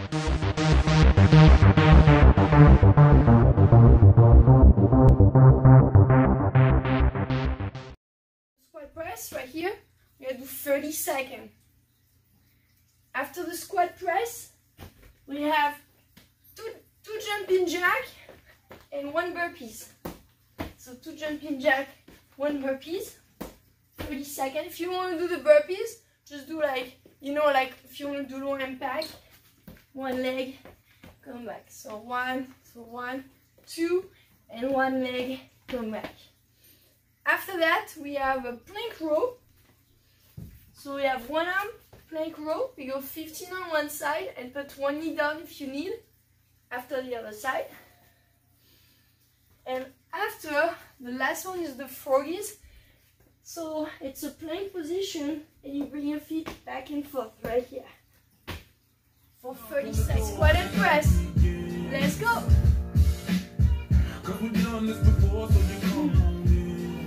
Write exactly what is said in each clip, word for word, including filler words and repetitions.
Squat press right here, we're gonna do thirty seconds. After the squat press, we have two, two jumping jack and one burpees. So two jumping jack, one burpees, thirty seconds. If you want to do the burpees, just do like, you know, like if you want to do low impact, one leg, come back. So one, so one, two, and one leg, come back. After that, we have a plank row. So we have one arm, plank row. We go fifteen on one side and put one knee down if you need. After the other side. And after, the last one is the froggies. So it's a plank position and you bring your feet back and forth right here. For thirty seconds. Squat and press. Let's go. We've done this before, so you come on in.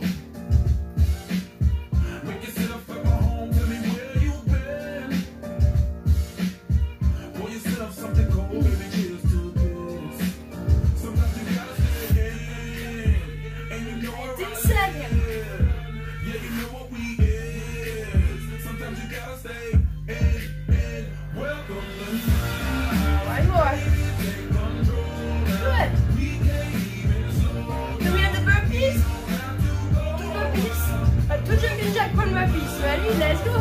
Make yourself at my home, tell me where you've been. Pour yourself something cold, baby, cheers to this. Sometimes you gotta stay in, and you know it right seconds. Yeah, you know what we is. Sometimes you gotta stay in, in. Welcome to my one more. Good. Do we have the burpees? Two burpees. Uh, two jumping jack, one burpees. Ready? Let's go.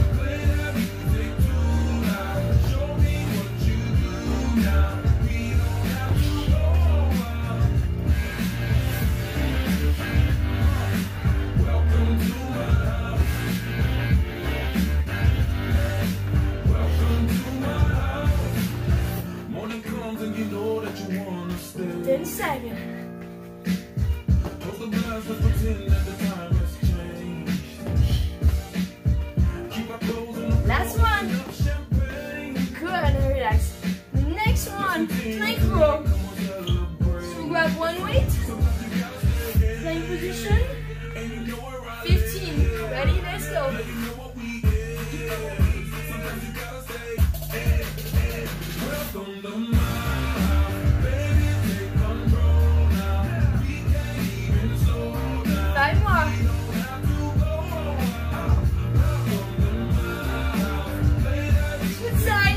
ten seconds. Last one. Good, and relax. The next one, plank row. So grab one weight. Plank position. fifteen. Ready? Let's go. Five more. Switch side.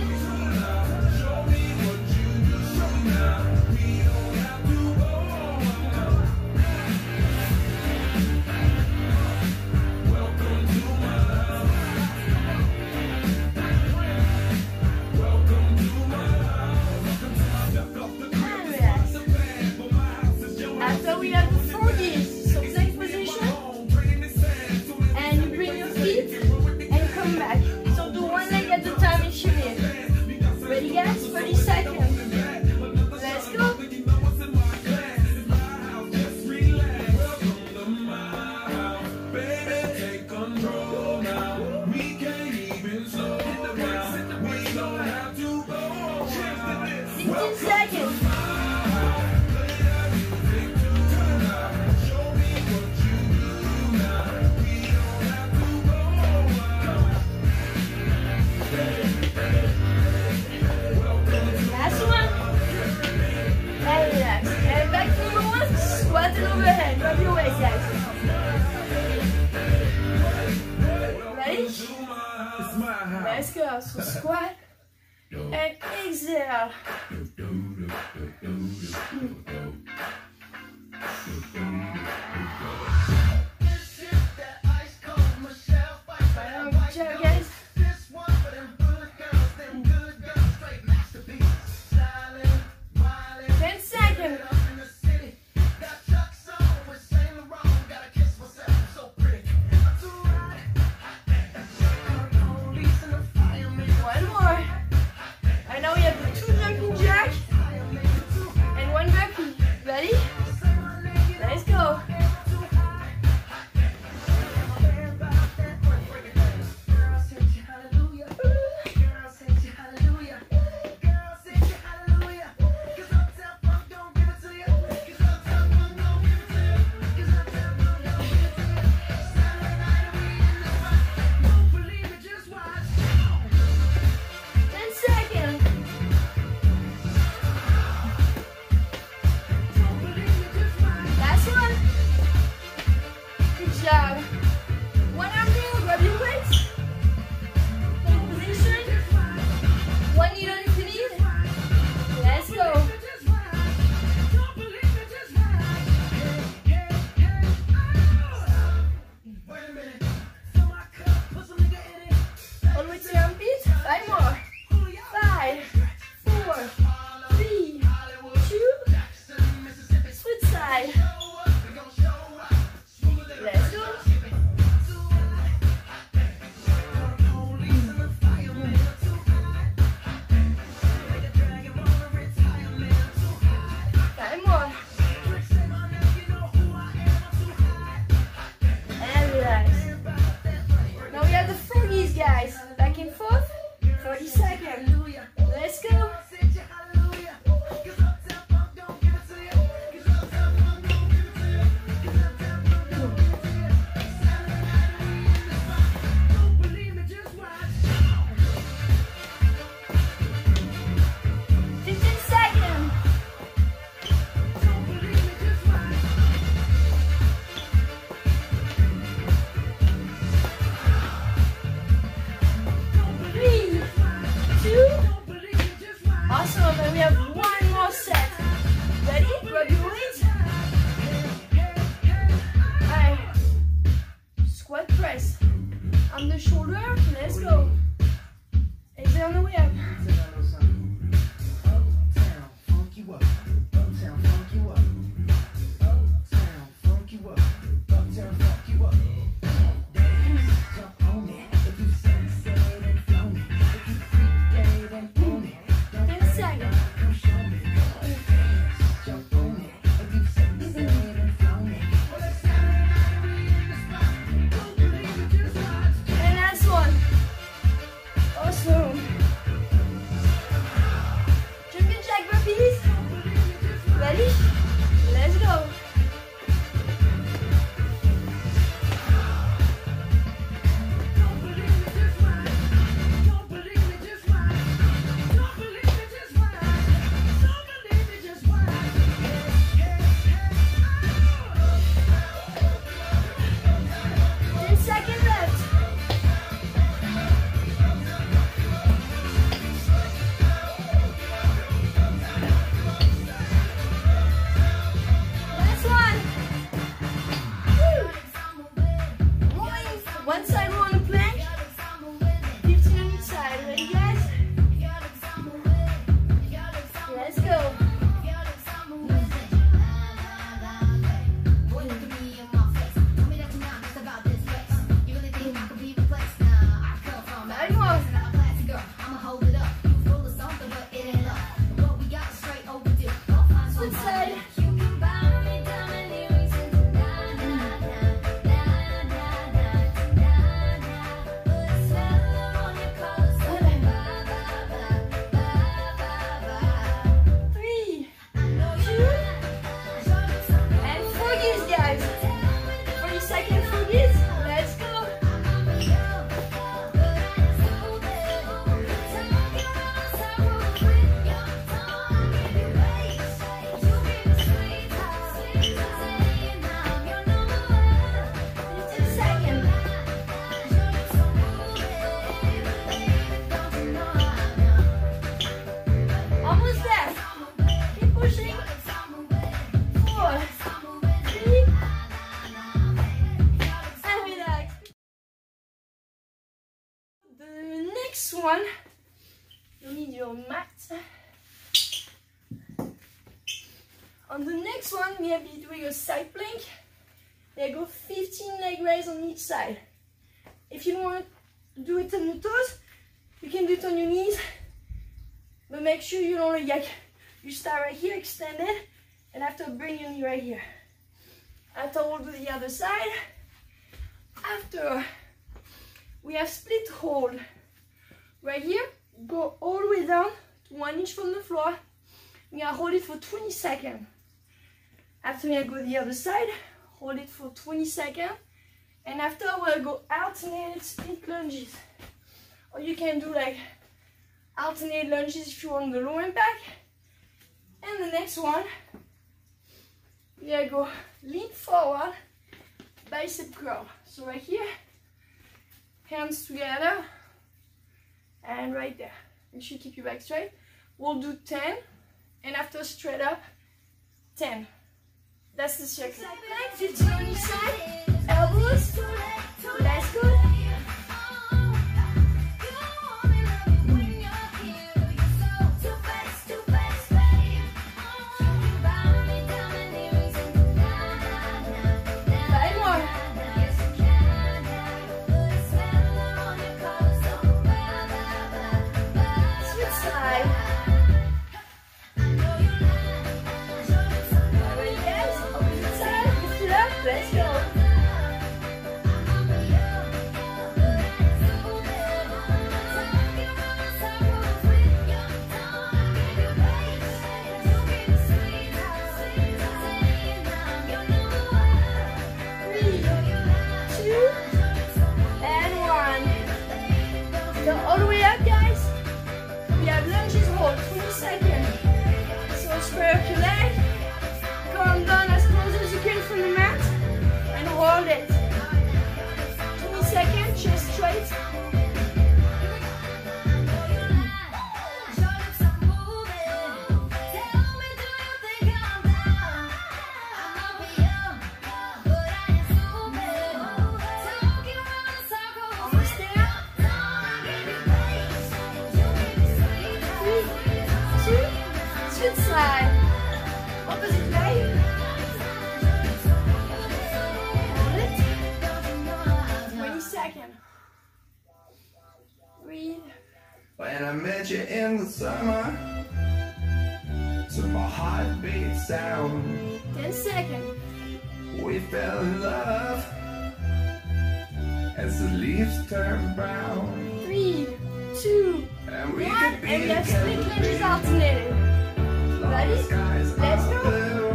After we have the forties. So plank position. And you bring your feet and come back. So do one leg at a time if you need. Ready guys? thirty seconds. Let's go. sixteen seconds. Last one. And relax. And back to number one. Squat and overhead. Grab your waist, guys. Ready? Let's go. So squat and exhale. Final job, guys. ten seconds. One more. And now we have the two jumping jack and one burpee. Ready? Let's go. ten seconds. we have one more set. Ready? Grab your weight. Alright. Squat press. On the shoulder. Let's go. Exhale on the way up. Uptown, funk you up. Uptown, funk you up. Uptown, funk you up. Uptown, funk you up. Dance, jump on it. If you sunset and flown it. If you freak dead and own it. ten seconds. Come show me. Dance, jump on it. If you sunset and flown it. And last one. Awesome. Jumping jack burpees. Ready? Let's go. ten seconds left. Last one. Woo. Rolling. One side roll on the plank. fifteen on each side. Ready, guys? Let's go. Nine more. Switch side. Three, two, and forgies, guys. forty second forgies. Let's go. fifteen seconds. Almost there. Keep pushing. Four, three, and relax. The next one, you need your mat. On the next one, we have you doing a side plank. There go fifteen leg raise on each side. If you don't want to do it on your toes, you can do it on your knees. But make sure you don't like, you start right here, extend it, and after bring your knee right here. After hold to the other side. After we have split hold. Right here, go all the way down to one inch from the floor. We're gonna hold it for twenty seconds. After we go the other side, hold it for twenty seconds. And after we'll go alternated split lunges. Or you can do like alternate lunges if you want the low impact. And the next one, we are go lean forward, bicep curl. So right here, hands together, and right there. Make sure you keep your back straight. We'll do ten, and after straight up, ten. That's the circle. Side plank, fifteen on each side. Elbows. That's good. Five more. Switch side. Ready, guys? Opposite side. Lift it up. Let's go. Three, two, and one. So all the way up, guys. We have lunges hold, twenty seconds. So square up your leg. Come down as close as you can from the mat. And hold it. twenty seconds, chest straight. side. Opposite leg. Hold it. twenty seconds. Breathe. When I met you in the summer, to my heartbeat sound, ten seconds. we fell in love as the leaves turn brown. Three, two, And we one, could be and we have together, split lunges baby. alternating. Ready? Skies Let's are go. blue.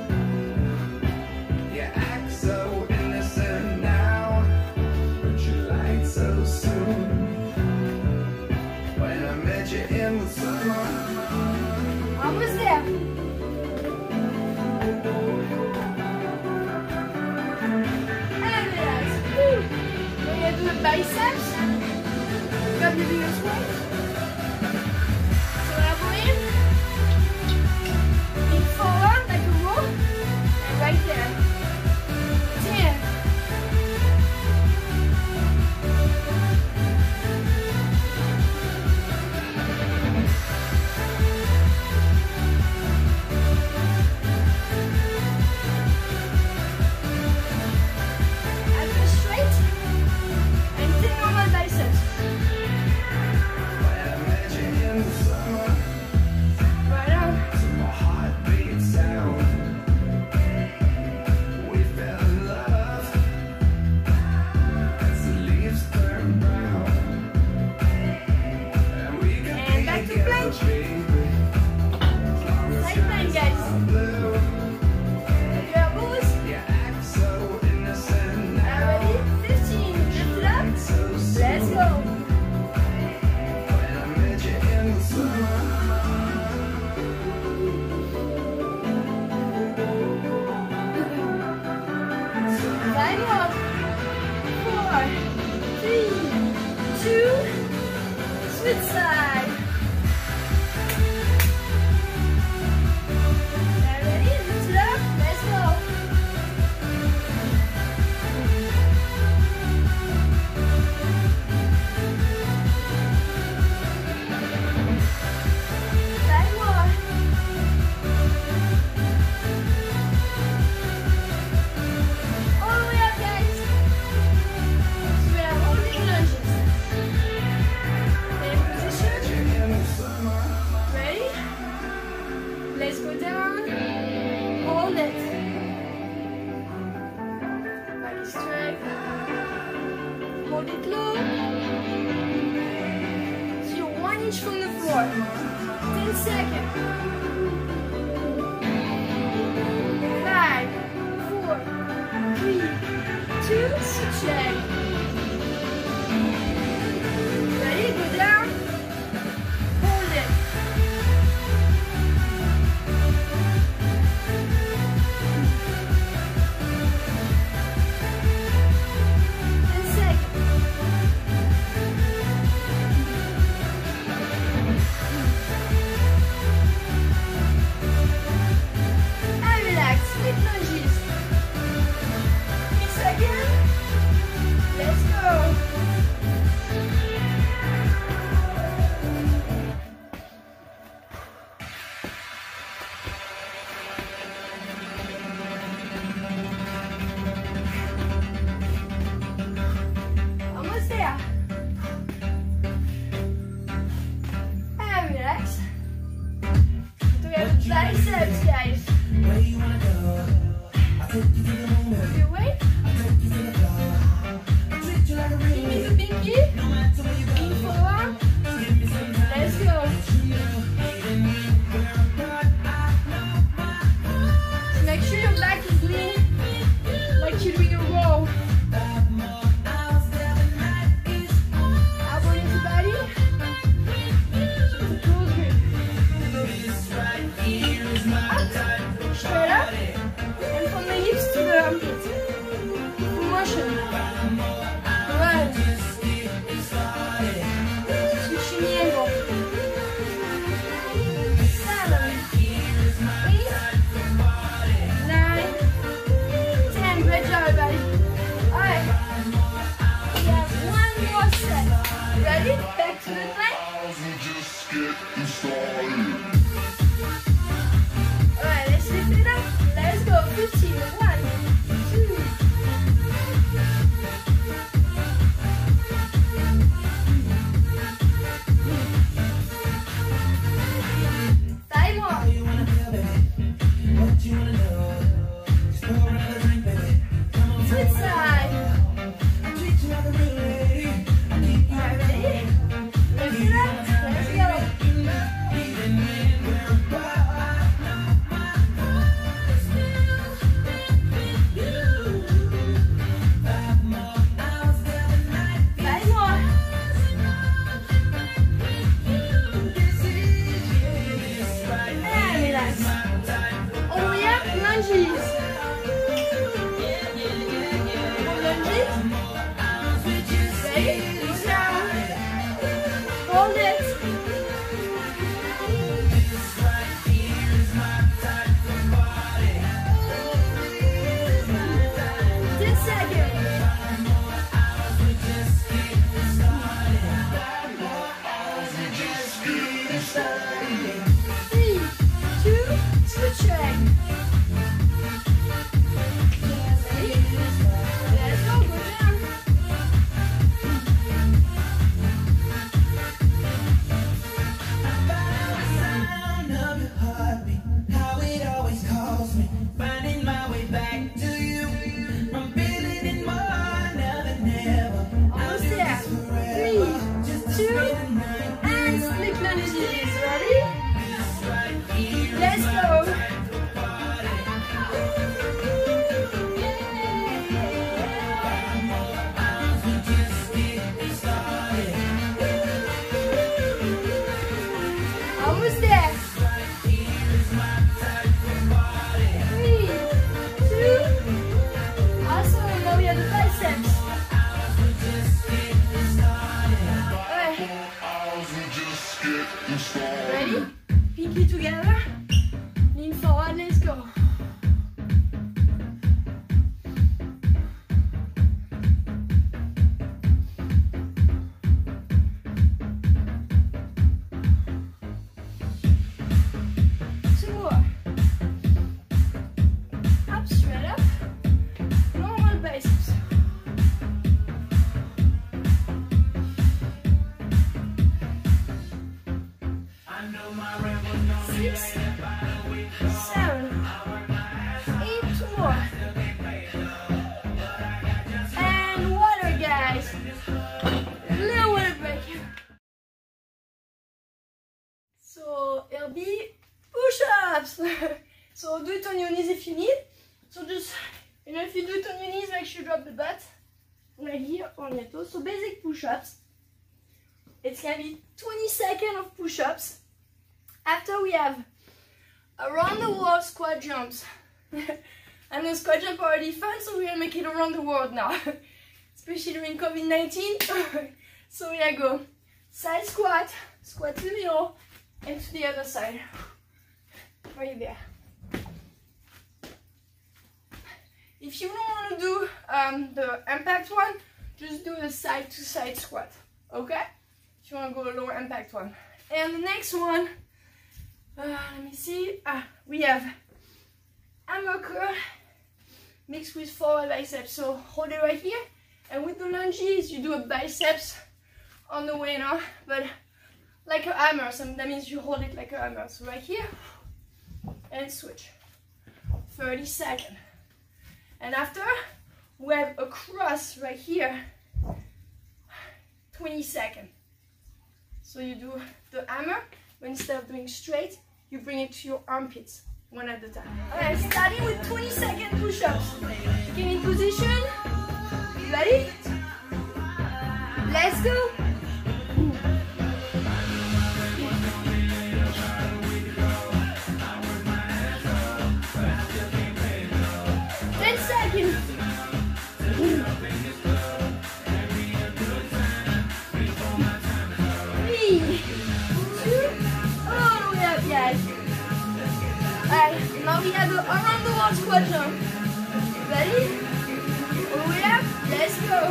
You act so innocent now, but you lied so soon. When I met you in the summer, Almost there. And relax. Woo. We're gonna do the biceps. Grab your biggest weight. So elbow in. Lean forward like a rope. And right there. ten. Elbow straight. And ten normal biceps. when I met you in the summer, Right arm. to my heartbeat sound, we fell in love as the leaves turn brown. And we could And be back to together, plank. baby, as long as Side plank, skies guys. are blue. Your elbows. You act so innocent Now now, ready? fifteen. Lift it up. so soon. Let's go. When I met you in the summer, Five more. Four, three, two, switch side. Now ready? Lift it up. Let's go. Five more. All the way up, guys. So we are holding lunges. In position. met you in the summer. Ready? Let's go down. Hold it. Back is straight. Hold it low. So you're one inch from the floor. ten seconds. Five, four, three, two, switch leg. Ready? Go down. Hold it. ten seconds. And relax. Split lunges. three seconds. Let's go. Almost there. And relax. Do we have the biceps, guys? Where you wanna go? I'll take you to the moon. Move your weight. I'll take you to the floor. I'll treat you like a Give me ring. the pinky. No matter where you Lean go, forward. give me some time. Let's go. So make sure your back is lean, like you're doing a roll. Elbow into body. Close grip. Up. Straight up. And from the hips to the fifteen. One, two. Five more. How you wanna feel, baby? What you wanna know? Just pour another drink, baby. Come on, Switch side. I treat you like a real lady. I keep you Alright, ready? Lift it up. Let's go. even when we're apart. My heart is still with you. Five more hours till the night. Five more. This is yes, right. And relax. All the way up. Lunges. More lunges. Ready? Go down. Hold it. Ten seconds. Three, two, switch leg. Ready? Let's go. Go down. Sound of your heartbeat, how it always calls me, finding my way back to you. I'm feeling it more now than ever. Almost there. Three, two, and split lunges. Ready? Let's go. Almost there. Three, two. Awesome. Now we have the biceps. Alright. Ready? Pinky together. Lean forward. Let's go. Two more. Up, straight up. Normal biceps. Six, seven, eight, two more. And water, guys. Little water break. So it'll be push-ups. So do it on your knees if you need. So just, you know, if you do it on your knees, make sure you drop the butt right here on your toes. So basic push-ups. It's gonna be twenty seconds of push-ups. After we have around the world squat jumps. I know squat jump are already fun, so we're gonna make it around the world now. Especially during COVID nineteen. So we gotta go side squat, squat to the middle, and to the other side. Right there. If you don't want to do um, the impact one, just do the side to side squat. Okay? If you want to go a lower impact one. And the next one, uh, let me see. Ah, we have hammer curl mixed with forward biceps. So hold it right here. And with the lunges, you do a biceps on the way now, but like a hammer. So that means you hold it like a hammer. So right here, and switch. thirty seconds. And after, we have a cross right here. twenty seconds. So you do the hammer, but instead of doing straight, you bring it to your armpits, one at a time. Alright, starting with twenty second push-ups. Get in position. Ready? Let's go. ten seconds. Three, two, all the way up, guys. Alright, now we have the around the wall squat jump. Ready? All the way up, let's go.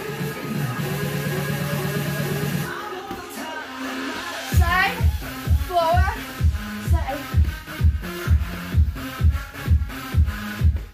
Side, forward, side.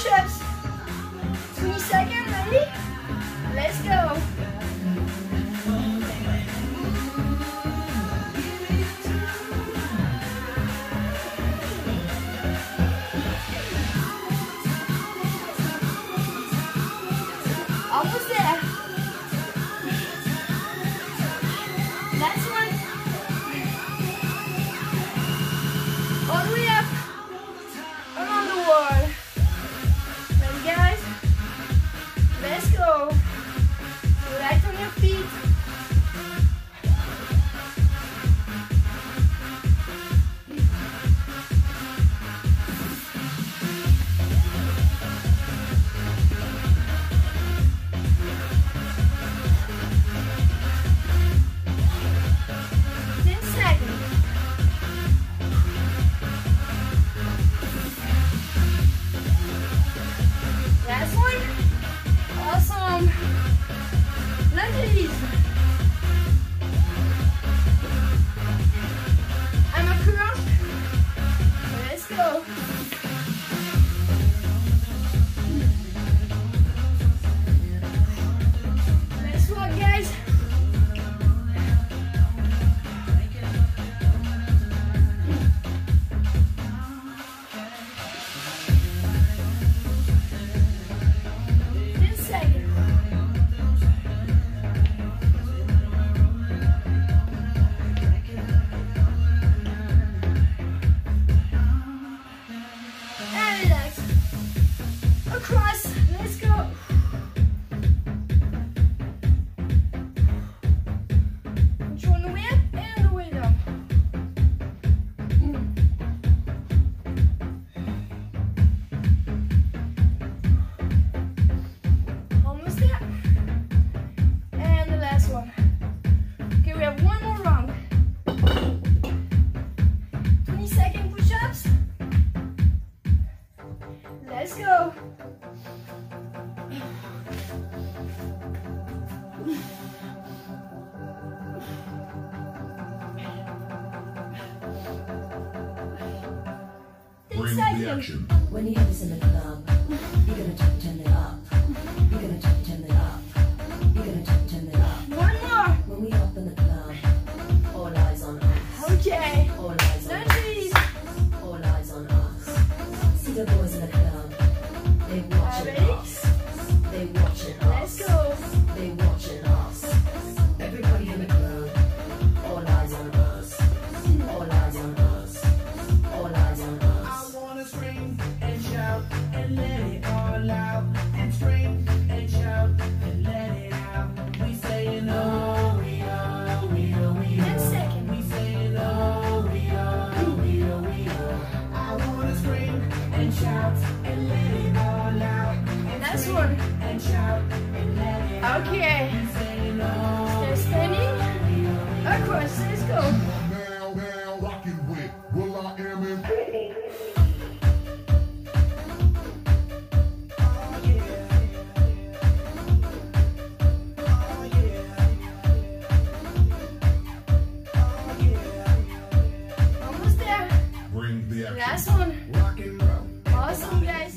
push-ups. twenty seconds, ready? Let's go. Almost there. Last one. All the way up. Around the wall. Ready, guys? Let's go. Light on your feet. ten seconds. Last one. Awesome. Lunges. I'm a curl. Let's go. Let's walk, guys. ten seconds. And relax. Across. Let's go. Control the way up and the way down. Almost there. And the last one. Okay, we have one more round. twenty second push-ups. Let's go. ten Bring the seconds. action. When you have this in the club, you're gonna turn, turn it up. You're gonna turn, turn it up. You're gonna turn, turn it up. One more. When we up in the club, all eyes on us. Okay. All eyes on Lunges. us. All eyes on us. See the boys in the club. They watching Ready? us. They watching Let's us. go. They watching us. Everybody in the club. All eyes on us. All eyes on us. All eyes on us. I wanna scream and shout and let it all out. And scream and shout and let it out. We saying oh, we are, we are, we ten are. seconds. We saying oh, we are, we are, we are. I wanna scream and shout and let it all out. And Last scream one. and shout and let it out. Okay. We saying oh, Stay standing. Across. Let's go. Now, now, rocking with Will I Am in. oh yeah. Oh yeah. Oh yeah. Almost there. Bring the action. Last one. Rock and roll. Awesome, guys.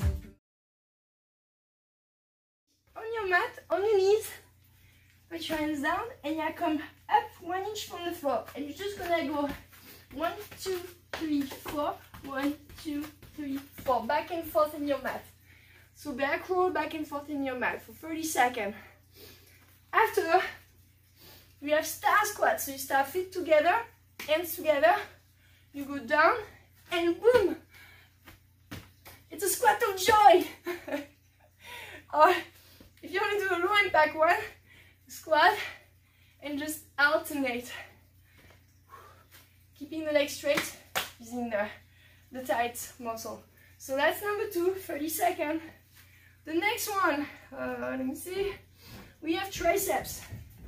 On your mat, on your knees, put your hands down, and you come up one inch from the floor. And you're just gonna go one, two, three, four, one, two, three, four, back and forth in your mat. So back roll, back and forth in your mat for thirty seconds. After, we have star squat. So you start feet together, hands together. You go down, and boom. It's a squat of joy. Or if you want to do a low impact one, squat and just alternate. Keeping the legs straight using the, the tight muscle. So that's number two, thirty seconds. The next one, uh, let me see. We have triceps.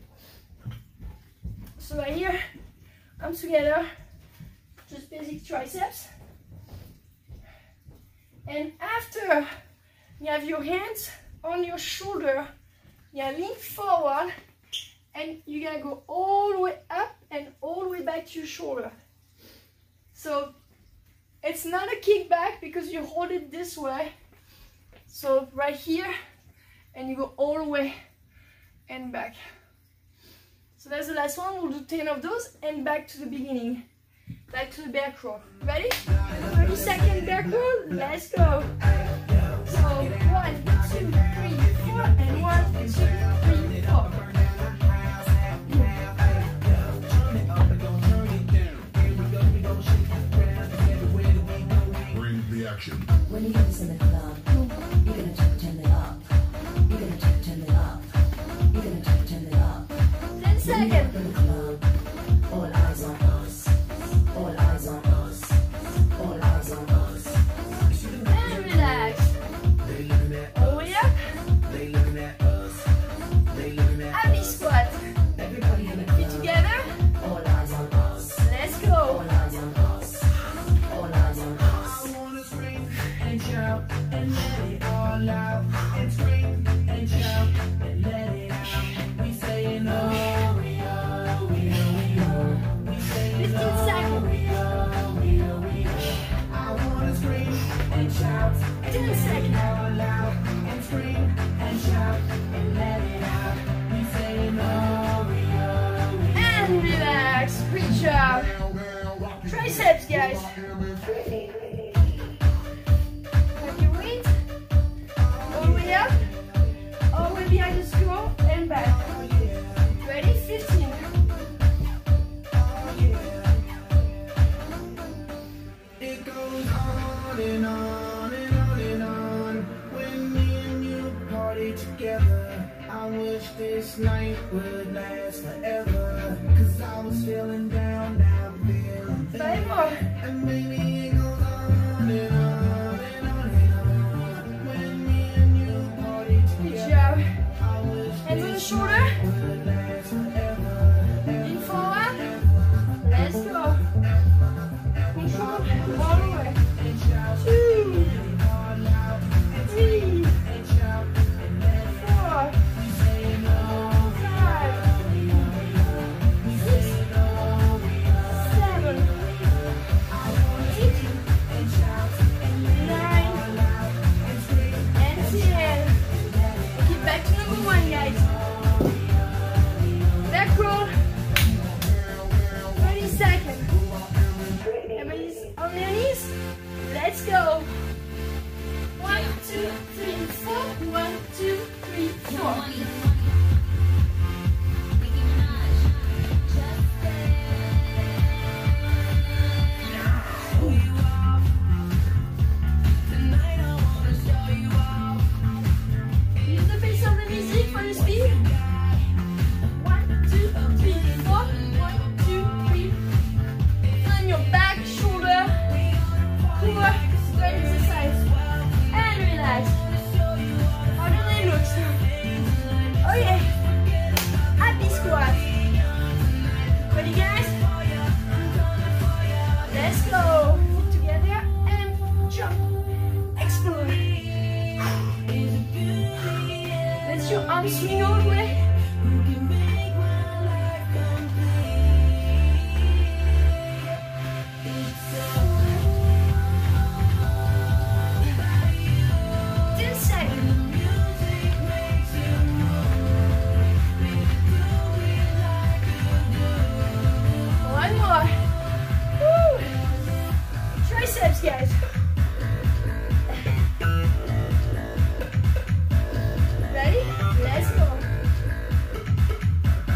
So right here, arms together, just basic triceps. And after you have your hands on your shoulder, you lean forward and you're gonna go all the way up and all the way back to your shoulder. So it's not a kickback because you hold it this way. So right here, and you go all the way and back. So that's the last one. We'll do ten of those and back to the beginning. Back to the bear crawl. Ready? thirty second bear crawl. Let's go. So one, two, three, four, and one, two, three, four. Bring the action. When you get this in the club, you're gonna turn it up. You're gonna turn it up. You're gonna turn it up. ten seconds. In the club, all eyes on us. All eyes on us. All eyes on us. And relax. All the way up. Happy squat. Everybody in the Feet club, together. all eyes on us. Let's go. All eyes on us. All eyes on us. I wanna scream and shout and let it all out. And scream and shout and let it out. We saying oh, we oh, we oh, we oh. We saying fifteen seconds. we oh, we oh, we oh. I wanna scream and shout and ten let seconds. it all out. And scream and shout and let it out. We saying oh, we oh, we oh. And relax. Great job. Triceps, guys. Have your weight. All the way up. All the way behind the scroll and back. Ready? fifteen. It goes on and on and on and on. When me and you party together, I wish this night would last forever. Cause I was feeling down, now I'm feeling Five better. more. And maybe it goes on and on and on and on. When me and you party Good together, job. I wish Hands on the this shoulder. night would last forever. Lean forward. Let's go. Control all the way. Two, three, four, five, six, seven, eight, nine, and ten. Okay, back to number one, guys. Back roll. thirty seconds. Everybody's on their knees. Let's go. One, two, three, four. One, two, three, four. Use the pace of the music for the speed. One, two, three, four. One, two, three. On your back, shoulder, core, great exercise. And relax. How do they look? Oh yeah. Happy squat. Ready, guys? Let's go. Feet together and jump. Explore. Let your arms swing all the way. ten seconds. One more. Woo. Triceps, guys. Ready? Let's go.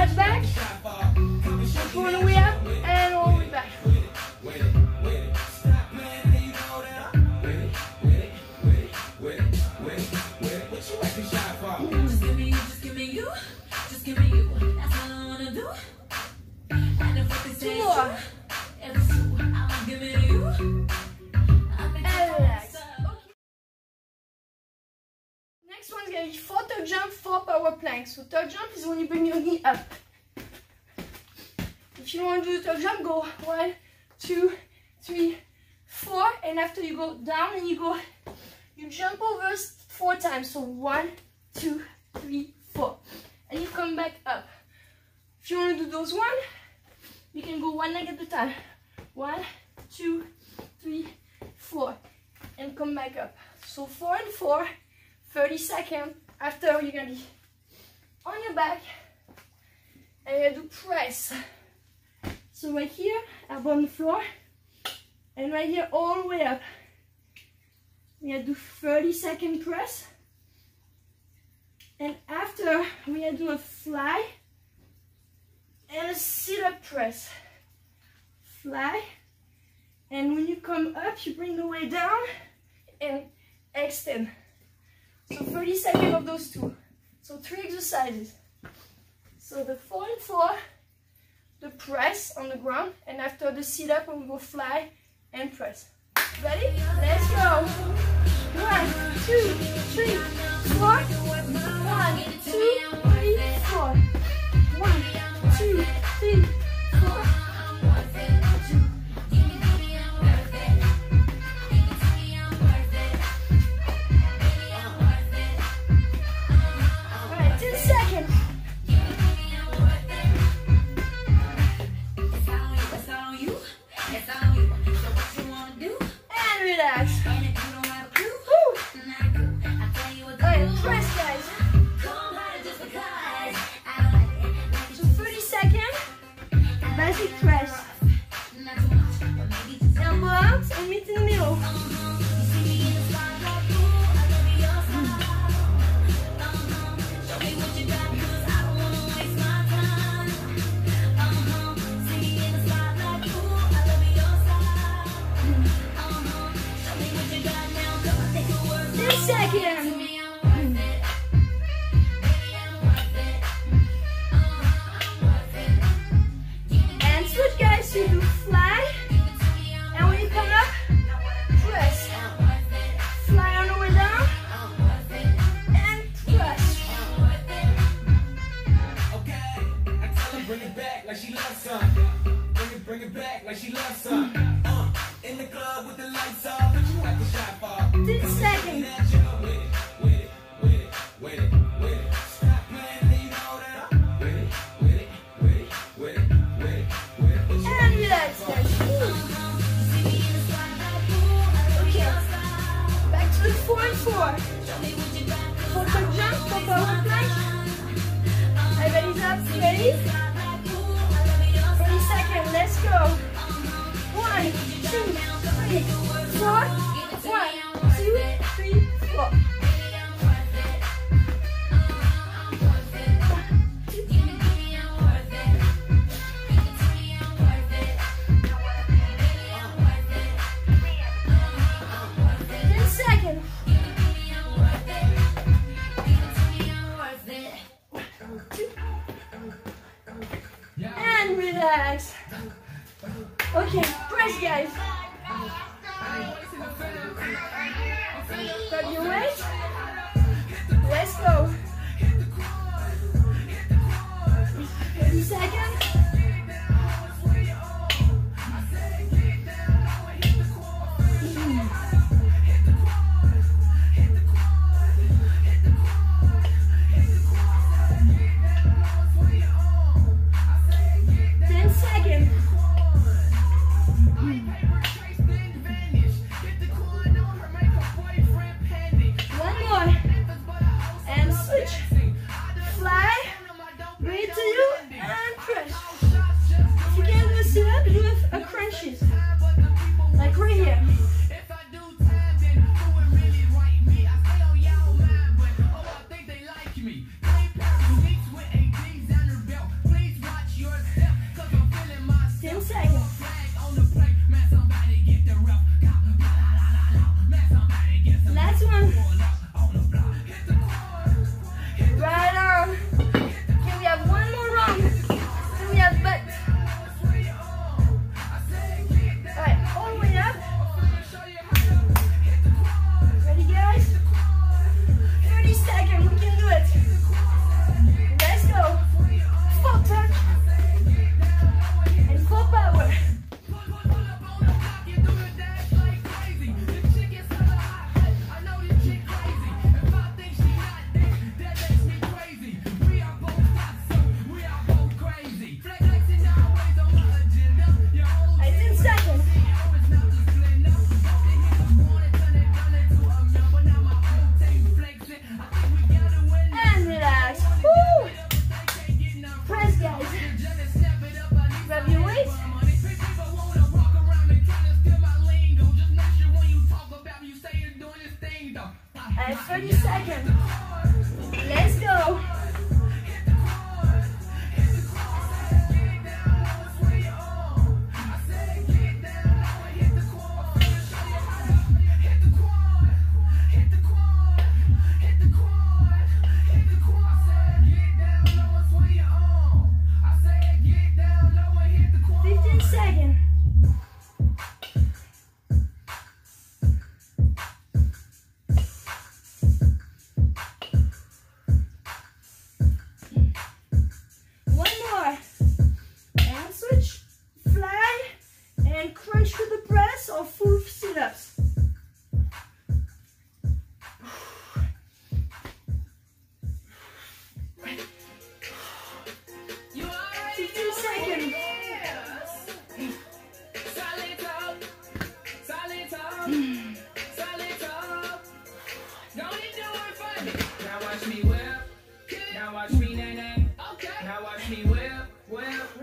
head back, pull all the way up, and all the way back. Just give me you, just give me you, just give me you. That's all I wanna do. And if what they say Two more. if it's true, I'll give it to you. I'm in And relax. trouble. Okay. Next one's gonna be four toe jump, four power planks. So toe jump is when you bring your knee up. If you want to do the toe jump, go one, two, three, four, and after you go down and you go, you jump over four times. So one, two, three, four, and you come back up. If you want to do those one, you can go one leg at a time. One, two, three, four, and come back up. So four and four, thirty seconds. After you're gonna be on your back, and you're gonna do press. So right here, elbow on the floor, and right here all the way up. We're gonna do thirty second press. And after, we're gonna do a fly and a sit-up press. Fly, and when you come up, you bring the weight down and extend. So thirty seconds of those two. So three exercises. So the four and four, the press on the ground, and after the sit-up, we go fly and press. Ready? Let's go. One, two, three, four. One, two, three, four. One, two, three, four. All right, ten seconds. It's on you, it's on you. So what you wanna do? And relax. And if you don't have a clue, Woo. then I do. I tell you what to All do. right, press, guys. Come harder just because I don't like it. Like So thirty seconds. Basic press. it, not too much, but maybe just Elbow out and meet in the middle. you see me in the spotlight, ooh, I love your style. Uh-huh. Show me what you got, 'cause I don't wanna waste my time. Uh-huh. See me in the spotlight, ooh, I love your style. Uh-huh. Show me what you got now, 'cause I think you're worth it. ten seconds. To me, I'm worth it. Baby, I'm worth it. Uh-huh, I'm worth it. And switch, guys. You do fly. And when you come up, press. Fly on the way down. And press. Okay, I tell her bring it back like she loves some. Bring it, bring it back like she loves some. Uh, in the club with the lights off, but you have to shine for. ten seconds. Natural with it, with it, with it, with it, with it. Stop playing, then you know that I'm with it, with it, with it, with it, with it, with it. What you And relax, guys. Woo. Okay. Back to the four and four. Four toe jump, four power plank. Everybody's up. Ready? thirty seconds. Let's go. One, two, three, four. One, two, three, four. ten seconds. And relax. Okay, press, guys. Grab your weight. Let's go. thirty seconds. ten seconds. One more. And switch.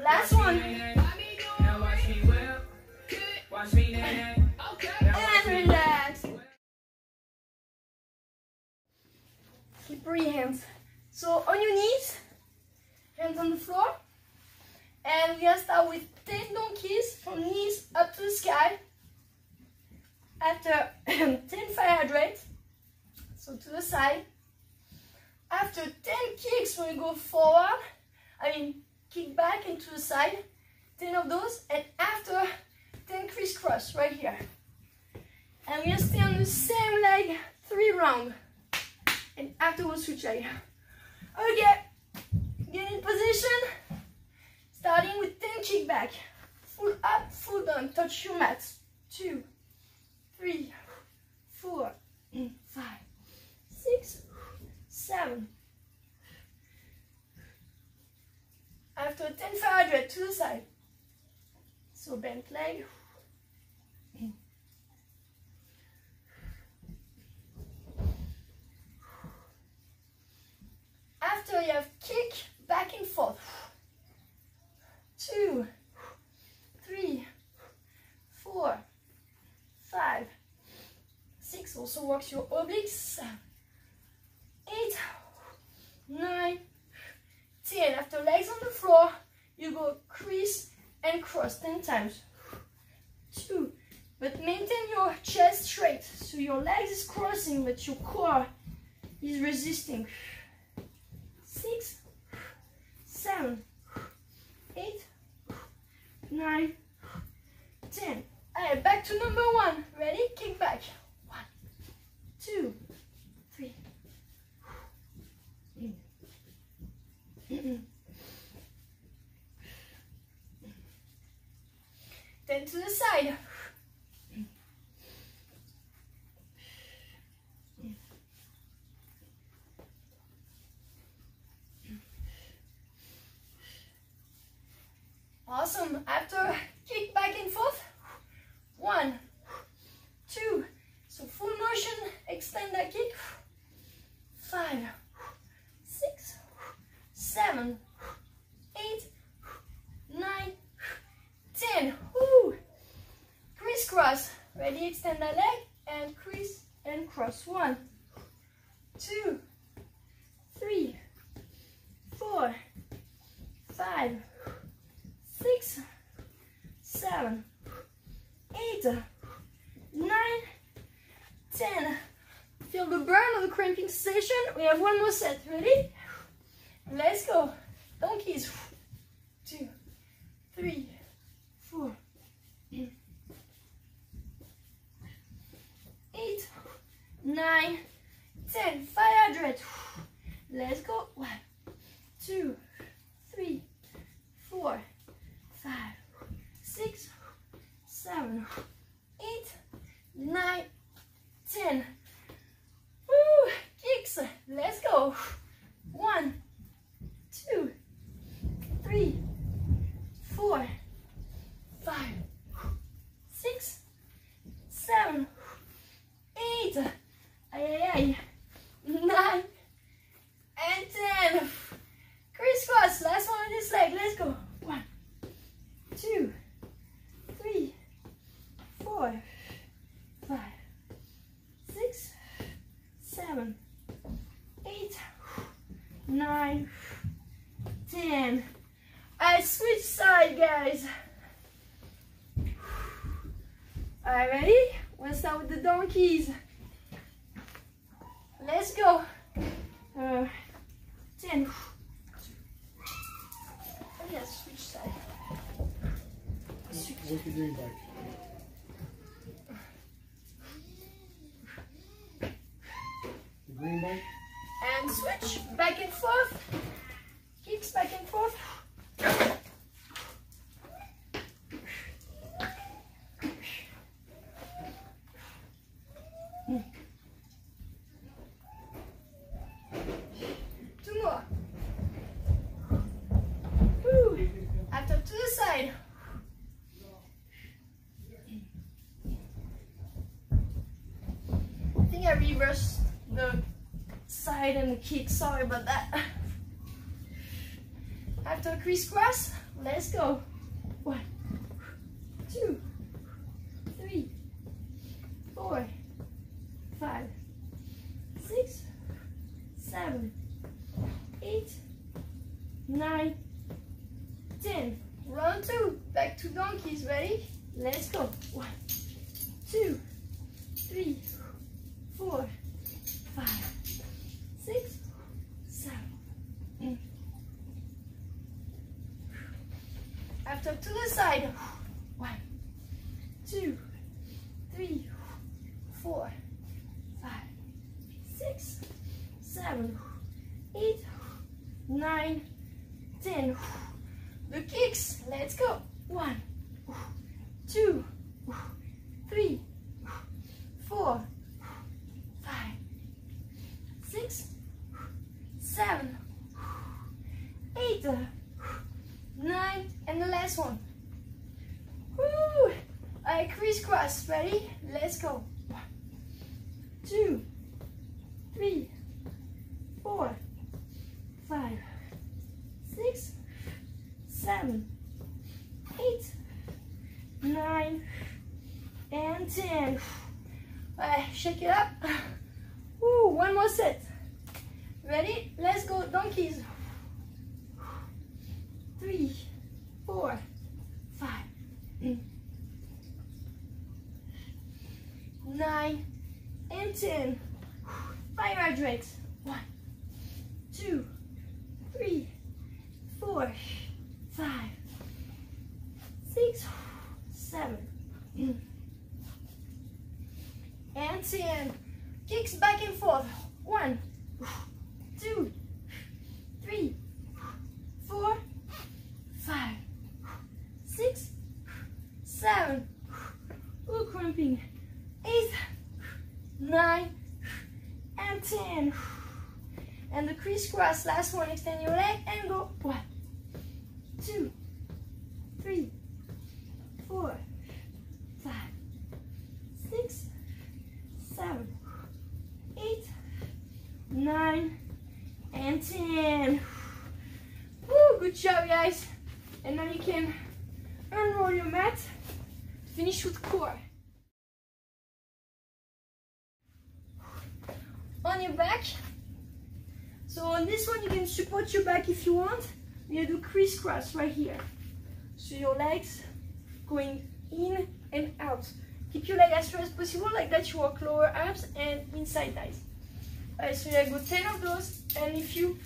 Last one. And relax. Slippery hands. So on your knees, hands on the floor. And we are start with ten donkeys from knees up to the sky. After ten fire hydrates, so to the side. After ten kicks, we go forward. I mean, kick back and to the side. ten of those. And after ten crisscross right here. And we stay on the same leg three rounds. And after we'll switch leg. Okay, get in position. Starting with ten kick back. Full up, full down. Touch your mat. Two, three, four, five, six, seven. After ten fire hydrate to the side. So bent leg. After you have kick back and forth. Two, three, four, five, six. Also works your obliques. Eight, nine, ten. After legs on the floor, you go crease and cross ten times. Two, but maintain your chest straight. So your legs is crossing, but your core is resisting. Six, seven, eight, nine, ten. Alright, back to number one. Ready? Kick back. One, two, three. Then to the side. Awesome. After kick back and forth. One, two. So full motion. Extend that kick. Five, six, seven, eight, nine, ten. Woo! Crisscross. Ready? Extend that leg and crease and cross. One, two, three, four, five, six, seven, eight, nine, ten. Feel the burn of the cramping sensation. We have one more set. Ready? Let's go. Donkeys. Two, three, four, eight, nine, ten. Fire hydrate. Let's go. One, two, three, four, five, six, seven, eight, nine, ten. Woo! Kicks. Let's go. One, two, three, four, five, six, seven, eight, ay, ay, ay, nine, and ten. Crisscross. Last one on this leg. Let's go. One, two, three, four, five, six, seven, eight, nine, ten. I switch side, guys. Alright, ready? We'll start with the donkeys. Let's go. Uh, ten. Oh yeah, switch side. What's the green bike? The green bike? And switch back and forth. Kicks back and forth. Two more. Woo. After to the side. I think I reversed the side and the kick. Sorry about that. After crisscross, Let's go. One, two, three, four, five, six, seven, eight, nine, ten. Round two. Back to donkeys. Ready? Let's go. One, two, three, four, five, six, seven. After to the side. One, two, three, four, five, six, seven, eight, nine, ten. The kicks. Let's go. One, two, three, four, five, six, seven, eight, nine, and the last one. Woo! I crisscross. Ready? Let's go. One, two, three, four, five, six, seven, eight, nine, and ten. Uh, shake it up. Woo! One more set. Ready? Let's go, donkeys. Three, four, five, nine, and ten. Fire hydrants. One, two, three, four, five, six, seven, and ten. Kicks back and forth. One, two, three, four, five, six, seven. Ooh, cramping. Eight, nine, and ten. And the crisscross. Last one. Extend your leg and go. One, two, three, four, five, six, seven, eight, nine, and ten. Woo, good job, guys. And now you can unroll your mat. Finish with core. On your back. So on this one, you can support your back if you want. You do crisscross right here. So your legs going in and out. Keep your leg as straight as possible, like that you work lower abs and inside thighs. Alright, so you go ten of those, and if you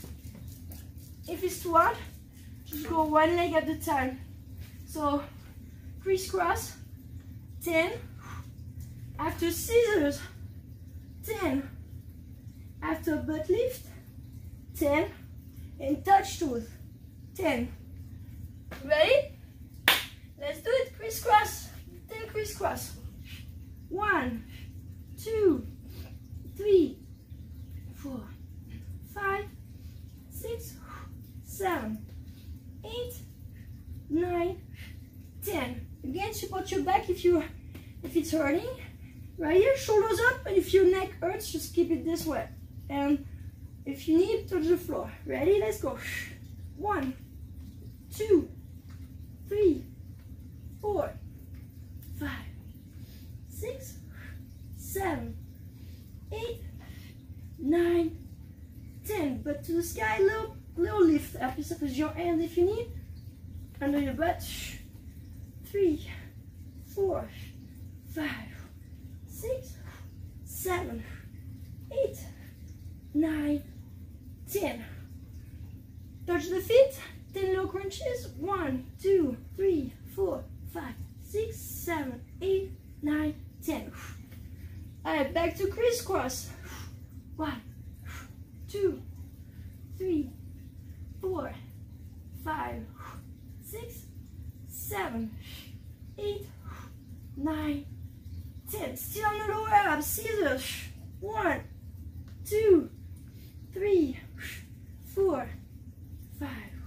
if it's too hard, just go one leg at a time. So crisscross, ten. After scissors, ten. After butt lift, ten. And touch toes, ten. Ready? Let's do it. Crisscross. ten crisscross. One, two, three, four, five, six, seven, eight, nine, ten. Again, support your back if you if it's hurting. Right here, shoulders up, and if your neck hurts, just keep it this way. And if you need, touch the floor. Ready? Let's go. One, two, three, four, five, six, seven, eight, nine, ten. But to the sky, little, little lift up yourself with your hand if you need. Under your butt. Three, four, five, six, seven, eight, nine, ten. Touch the feet. ten low crunches. One, two, three, four, five, six, seven, eight, nine, ten. Alright, back to crisscross. One, two, three, four, five, six, seven, eight, nine, ten. Still on the lower abs. Scissors. One, two, three, four, five,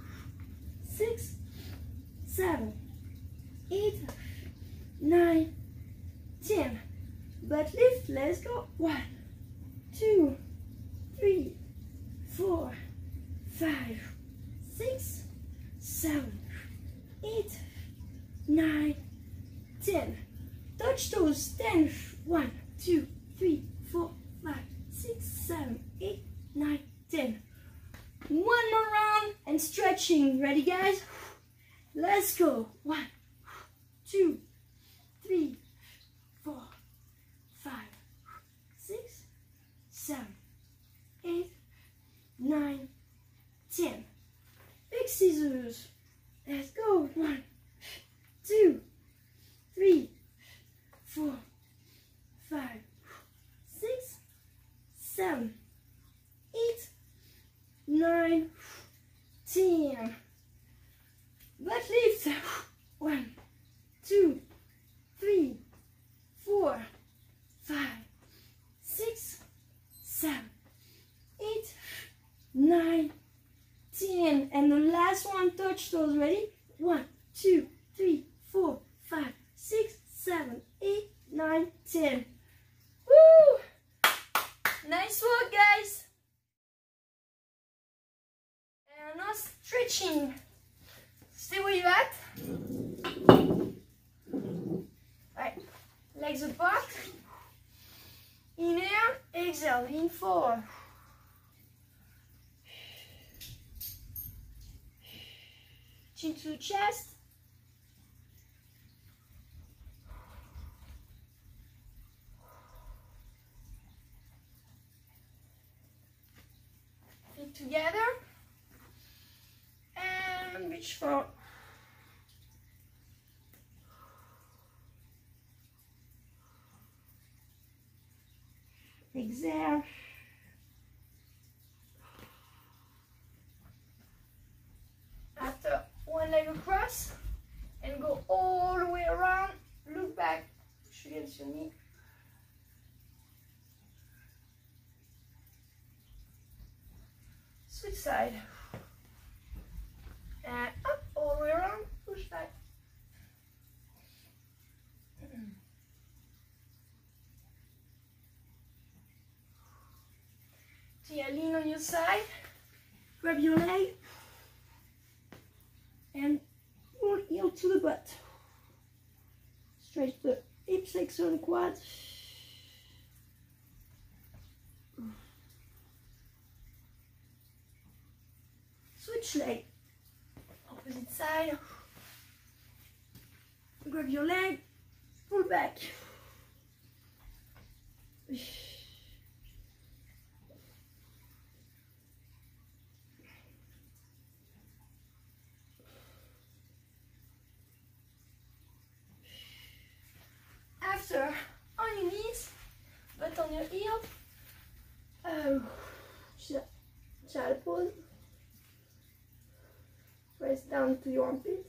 six, seven, eight, nine, ten. Butt lift. Let's go. One, two, three, four, five, six, seven, eight, nine, ten. Touch toes, ten. one, two, three, four, five, six, seven, eight, nine, ten. One more round and stretching. Ready, guys? Let's go. One, two, three, four, five, six, seven, eight, nine, ten. Big scissors. Let's go. One, two, three, four, five, six, seven, eight, nine, ten. Butt lift. One, two, three, four, five, six, seven, eight, nine, ten. And the last one, touch toes. Ready? One, two, three, four, five, six, seven, eight, nine, ten. Woo! Nice work, guys. And now stretching. Stay where you're at. Right. Legs apart. Inhale, exhale, lean forward. Chin to the chest. Feet together. And reach for exhale. After one leg across and go all the way around, look back, push against your knee. Switch side. And up, all the way around, push back. Tia, lean on your side, grab your leg, and pull heel to the butt. Stretch the hips, extend the quads. Switch leg. Opposite side. Grab your leg, pull back. After, on your knees, but on your heel. Oh, child pose. Press down to your armpit.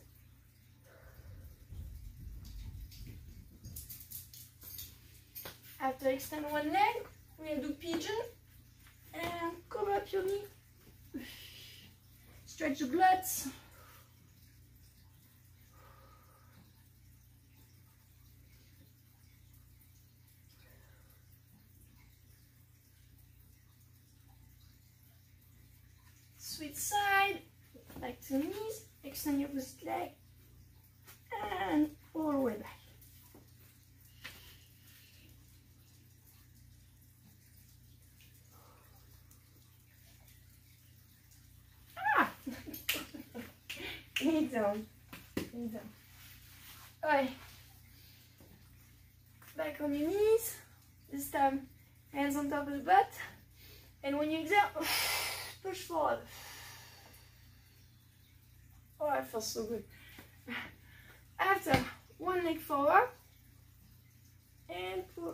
After, extend one leg. We're going to do pigeon. And cover up your knee. Stretch the glutes. Switch side. Back to the knees, extend your opposite leg, and all the way back. Ah! Knee down, knee down. Alright, back on your knees, this time hands on top of the butt, and when you exhale, push forward. Oh, it feels so good. After, one leg forward and pull.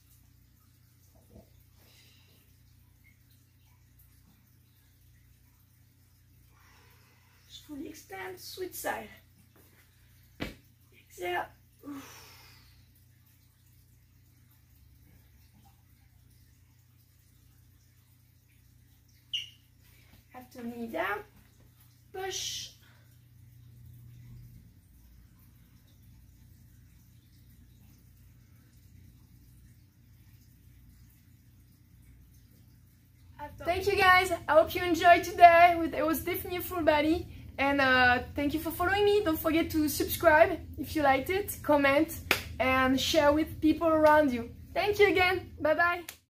Just fully extend, switch side. Exhale. After, knee down, push. Thank you guys, I hope you enjoyed today. It was definitely a full body And uh, thank you for following me. Don't forget to subscribe if you liked it, comment, and share with people around you. Thank you again. Bye bye.